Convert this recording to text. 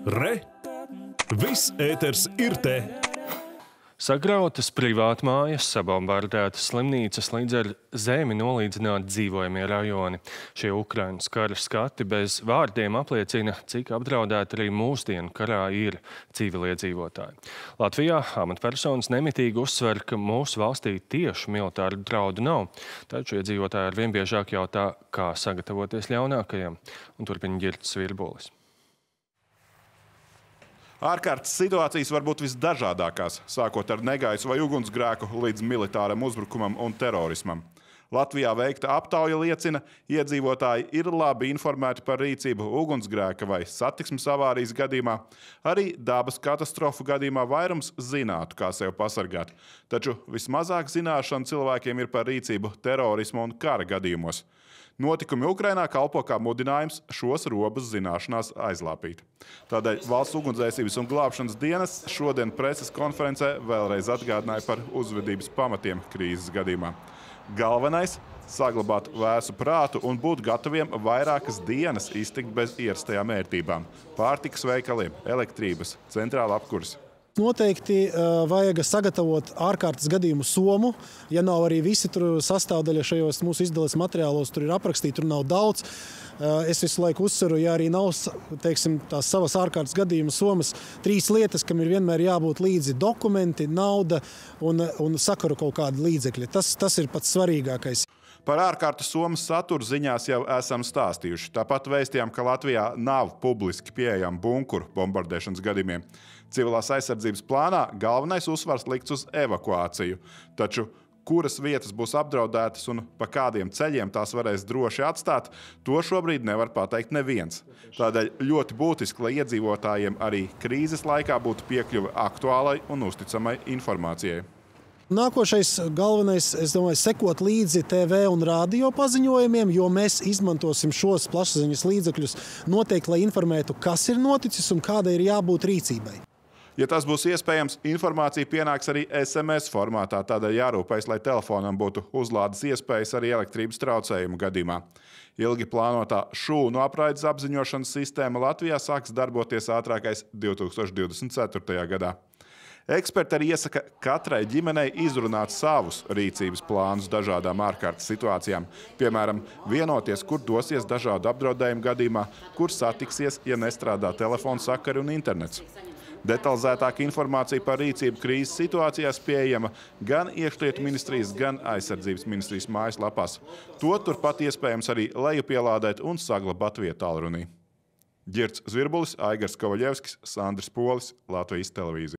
Re! Viss ēters ir te! Sagrautas privātmājas, sabombardētas slimnīcas, līdz ar zemi nolīdzināti dzīvojamie rajoni. Šie Ukrainas kara skati bez vārdiem apliecina, cik apdraudēti arī mūsdienu karā ir civiliedzīvotāji. Latvijā amatpersonas nemitīgi uzsver, ka mūsu valstī tieši militāru draudu nav, taču iedzīvotāji arvien biežāk jautā, kā sagatavoties ļaunākajam, un turpina Ģirts Virbulis. Ārkārtas situācijas var būt visdažādākās, sākot ar negaisu vai ugunsgrēku līdz militāram uzbrukumam un terorismam. Latvijā veikta aptauja liecina, iedzīvotāji ir labi informēti par rīcību ugunsgrēka vai satiksmes avārijas gadījumā. Arī dabas katastrofu gadījumā vairums zinātu, kā sev pasargāt. Taču vismazāk zināšana cilvēkiem ir par rīcību terorismu un kara gadījumos. Notikumi Ukrainā kalpo kā mudinājums šos robus zināšanās aizlāpīt. Tādēļ Valsts ugunsdzēsības un glābšanas dienests šodien preses konferencē vēlreiz atgādināja par uzvedības pamatiem krīzes gadījumā. Galvenais – saglabāt vēsu prātu un būt gataviem vairākas dienas iztikt bez ierastajām ērtībām – pārtikas veikaliem, elektrības, centrāla apkures. Noteikti vajag sagatavot ārkārtas gadījumu somu. Ja nav arī visi sastāvdaļa šajos mūsu izdales materiālos, tur ir aprakstīti, tur nav daudz. Es visu laiku uzsveru, ja arī nav, teiksim, tās savas ārkārtas gadījumu somas, 3 lietas, kam ir vienmēr jābūt līdzi dokumenti, nauda un sakaru kaut kādi līdzekļi. Tas ir pats svarīgākais. Par ārkārtas somas saturu ziņās jau esam stāstījuši. Tāpat vēstījām, ka Latvijā nav publiski pieejama bunkuru bombardēšanas gadījumiem. Civilās aizsardzības plānā galvenais uzsvars likts uz evakuāciju. Taču kuras vietas būs apdraudētas un pa kādiem ceļiem tās varēs droši atstāt, to šobrīd nevar pateikt neviens. Tādēļ ļoti būtiski, lai iedzīvotājiem arī krīzes laikā būtu piekļuve aktuālai un uzticamai informācijai. Nākošais galvenais, es domāju, sekot līdzi TV un radio paziņojumiem, jo mēs izmantosim šos plašsaziņas līdzekļus noteikti, lai informētu, kas ir noticis un kādai ir jābūt rīcībai. Ja tas būs iespējams, informācija pienāks arī SMS formātā, tādēļ jārūpējas, lai telefonam būtu uzlādes iespējas arī elektrības traucējumu gadījumā. Ilgi plānotā šūnu apraides apziņošanas sistēma Latvijā sāks darboties ātrākais 2024. gadā. Eksperti arī iesaka katrai ģimenei izrunāt savus rīcības plānus dažādām ārkārtas situācijām. Piemēram, vienoties, kur dosies dažādu apdraudējumu gadījumā, kur satiksies, ja nestrādā telefona sakari un internets. Detalizētāka informācija par rīcību krīzes situācijās pieejama gan Iekšlietu ministrijas, gan Aizsardzības ministrijas mājaslapās. To turpat iespējams arī lejupielādēt un saglabāt vietālrunī. Ģirts Virbulis, Aigars Kovaļevskis, Sandris Polis, Latvijas televīzija.